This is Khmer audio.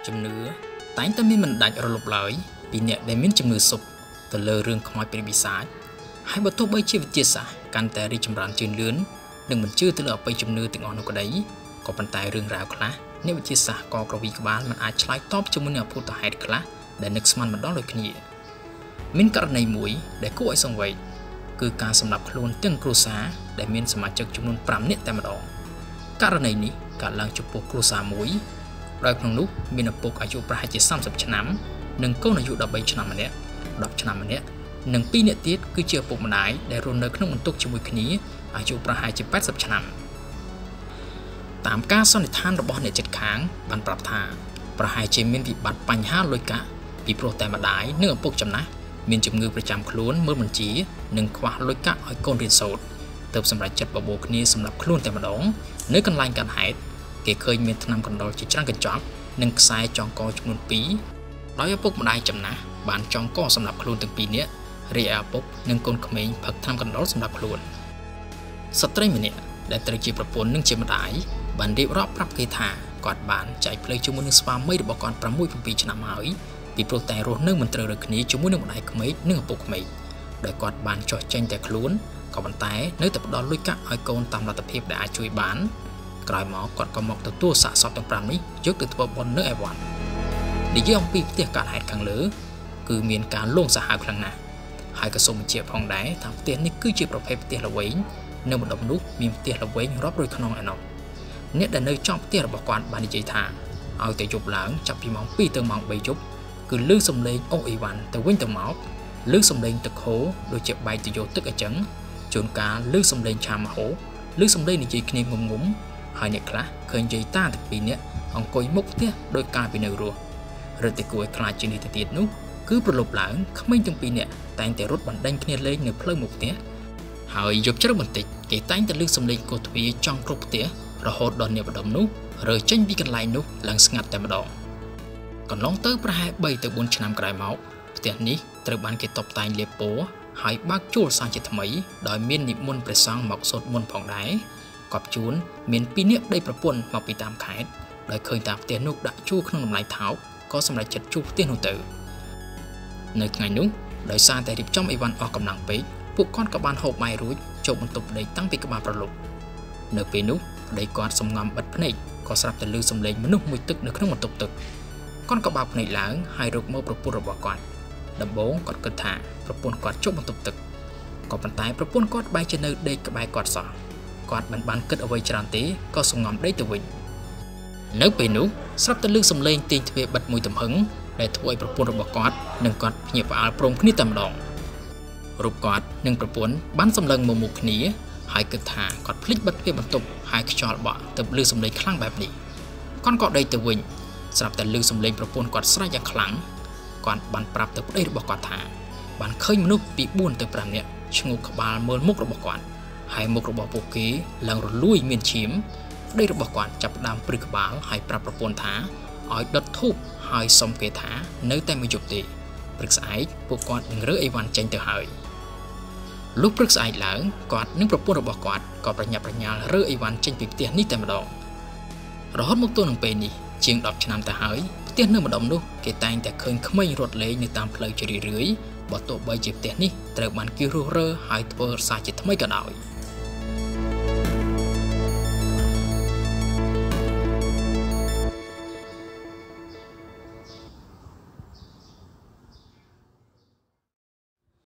ជំនឿតែងតែមានមិនដាច់រលប់ឡើយពីអ្នកដែលមានជំនឿសុបទៅលើរឿងខ្មោចព្រាយបិសាចហើយបើទោះបីជាវិទ្យាសាស្ត្រកាន់តែរីកចម្រើនជឿនលឿននិងមិនជឿទៅលើអបិយជំនឿទាំងអស់នោះក្តីក៏ប៉ុន្តែរឿងរ៉ាវខ្លះអ្នកវិទ្យាសាស្ត្រក៏ក្រវីក្បាលមិនអាចឆ្លើយតបជាមួយនឹងអភូតហេតុខ្លះដែលនឹកស្មានម្ដងដូចគ្នាមានករណីមួយដែលគួរឲ្យសង្វេគគឺការសម្លាប់ខ្លួនទាំងគ្រួសារដែលមានសមាជិកចំនួន5នាក់តែម្ដងករណីនេះកើតឡើងចំពោះគ្រួសារមួយដោយក្នុងនោះមានឪពុកអាយុប្រហែលជា30ឆ្នាំនិងកូនអាយុ13ឆ្នាំម្នាក់10ឆ្នាំម្នាក់និង2នាក់ទៀតគឺជាឪពុកម្ដាយដែលរស់នៅក្នុងបន្ទប់ជាមួយគ្នាអាយុប្រហែលជា80ឆ្នាំតាមការសន្និដ្ឋានរបស់អ្នកជិតខាងបានប្រាប់ថាប្រហែលជាមានវិបត្តិបញ្ហាលុយកាក់ពីព្រោះតែម្ដាយនិងឪពុកចំណាស់មានជំងឺប្រចាំខ្លួនមើលបញ្ជានិងខ្វះលុយកាក់ឲ្យកូនរៀនសូត្រទើបសម្រេចចិត្តបបួលគ្នាសម្រាប់ខ្លួនតែម្ដងនៅកន្លែងកើតហេតុគេឃើញមានថ្នាំកណ្ដុរជាច្រើនកញ្ចប់និងខ្សែចងកចំនួន2ដោយឪពុកម្ដាយចំណាស់បានចងកសម្រាប់ខ្លួនទាំង2នាក់រីឯឪពុកនិងកូនក្មេងផឹកថ្នាំកណ្ដុរសម្រាប់ខ្លួនស្ត្រីម្នាក់ដែលត្រូវជាប្រពន្ធនិងជាម្ដាយបានរៀបរាប់ប្រាប់គេថាគាត់បានចែកផ្លូវជាមួយនឹងស្វាមីរបស់គាត់6-7ឆ្នាំហើយពីព្រោះតែរស់នៅមិនត្រូវរើគ្នាជាមួយនឹងម្ដាយក្មេកនិងឪពុកក្មេកដោយគាត់បានចោះចេញតែខ្លួនក៏ប៉ុន្តែនៅតែផ្ដល់លុយកាក់ឲ្យកូនតាមលទ្ធភាពដែលអាចជួយបានក្រោយមកគាត់ក៏មកទទួលសាកសពទាំង5នេះយកទៅធ្វើបុណ្យនៅឯវត្តនិយាយអំពីផ្ទះកើតហេតុខាងលើគឺមានការលងសាហាវខ្លាំងណាស់ហើយក៏សូមបញ្ជាក់ផងដែរថាផ្ទះនេះគឺជាប្រភេទផ្ទះល្វែងនៅម្ដុំនោះមានផ្ទះល្វែងរាប់រយខ្នងឯណោះអ្នកដែលនៅចំផ្ទះរបស់គាត់បាននិយាយថាឲ្យតែយប់ឡើងចាប់ពីម៉ោង2ទៅម៉ោង3យប់គឺឮសំឡេងអូអ៊ីវ៉ាន់ទៅវិញទៅមកឮសំឡេងទឹកហូរដូចជាបែកទៅយកទឹកអញ្ចឹងជួនកាលឮសំឡេងឆាមហូរឮសំឡេងនិយាយគ្នាងុំហើយអ្នកខ្លះឃើញយាយតាទាំងពីរនាក់អង្គុយមុខផ្ទះដោយការពីនៅរស់ឬតែគួរឲ្យខ្លាចជាងនេះទៅទៀតនោះគឺប្រលប់ឡើងក្មេងទាំងពីរនាក់តែងតែរត់បណ្ដេញគ្នាលេងនៅផ្លូវមុខផ្ទះហើយយប់ជ្រៅបន្តិចគេតែងតែឮសំឡេងកូរទ្វារចង់គ្រប់ផ្ទះរហូតដល់អ្នកម្ដុំនោះរើចេញពីកន្លែងនោះឡើងស្ងាត់តែម្ដងកន្លងទៅប្រហែល3ទៅ4ឆ្នាំក្រោយមកផ្ទះនេះត្រូវបានគេតុបតែងលាបពណ៌ហើយបើកជួលសាជាថ្មីដោយមាននិមន្តព្រះសង្ឃមកសូត្រមន្តផងដែរកប់ជួនមាន2នាក់ប្តីប្រពន្ធមកពីតាមខេត្តដោយឃើញតាមផ្ទះនោះដាក់ជួលក្នុងតម្លៃថោកក៏សម្រេចចិត្តជួលផ្ទះនោះទៅនៅថ្ងៃនោះដោយសារតែរៀបចំអីវ៉ាន់អស់កម្លាំងពេកពួកគាត់ក៏បានហូបបាយរួចចូលបន្ទប់ប្តីតាំងពីក្បាលប្រលប់នៅពេលនោះប្តីគាត់សំងំបិទភ្នែកក៏ស្រាប់តែឮសំឡេងមនុស្សមួយទឹកនៅក្នុងបន្ទប់ទឹកគាត់ក៏បើកភ្នែកឡើងហើយរកមើលប្រពន្ធរបស់គាត់ដំបូងគាត់គិតថាប្រពន្ធគាត់ជប់បន្ទប់ទឹកក៏ប៉ុន្តែប្រពន្ធគាត់បែរជានៅដេកក្បែរគាត់សោះគាត់មិនបានគិតអ្វីច្រើនទេក៏សំងំដេកទៅវិញនៅពេលនោះស្រាប់តែឮសំឡេងទាញទ្វារបិទមួយទំហឹងដែលធ្វើឲ្យប្រពន្ធរបស់គាត់និងគាត់ភ្ញាក់ផ្អើលព្រមគ្នាតែម្ដងរូបគាត់និងប្រពន្ធបានសម្លឹងមកមុខគ្នាហើយគិតថាគាត់ភ្លេចបិទទ្វារបន្ទប់ហើយខ្យល់បក់ទៅឮសំឡេងខ្លាំងបែបនេះគាត់ក៏ដេកទៅវិញស្រាប់តែឮសំឡេងប្រពន្ធគាត់ស្រែកយ៉ាងខ្លាំងគាត់បានប្រាប់ទៅប្តីរបស់គាត់ថាបានឃើញមនុស្សពី4ទៅ5នាក់ឈ្ងោកក្បាលមើលមុខរបស់គាត់ហើយមុខរបស់ពួកគេឡើងរលួយមានឈាមប្តីរបស់គាត់ចាប់ផ្ដើមព្រឹកក្បាលហើយប្រាប់ប្រពន្ធថាឲ្យដុតធូបហើយសុំគេថានៅតែមួយយប់ទេព្រឹកស្អែកពួកគាត់នឹងរើអីវ៉ាន់ចេញទៅហើយលុះព្រឹកស្អែកឡើងគាត់និងប្រពន្ធរបស់គាត់ក៏ប្រញាប់ប្រញាល់រើអីវ៉ាន់ចេញពីផ្ទះនេះតែម្ដងរហូតមកទល់នឹងពេលនេះជាង10ឆ្នាំទៅហើយផ្ទះនៅម្ដុំនោះគេតែងតែឃើញក្មេងរត់លេងនៅតាមផ្លូវជារឿយៗបើទោះបីជាផ្ទះនេះត្រូវបានគេរុះរើហើយធ្វើសាជាថ្មីក៏ដោយ